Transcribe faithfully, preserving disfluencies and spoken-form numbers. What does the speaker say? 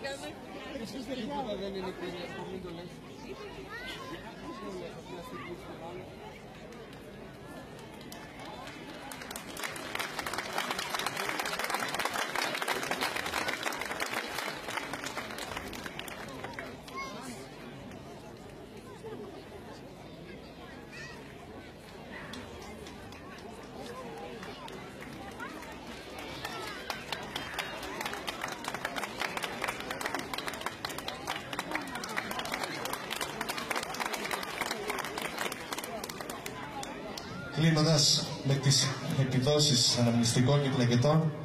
Τίποτα δεν είναι κρίνια, μην το λες. Κλείνοντας με τις επιδόσεις αναμνηστικών και πλακετών,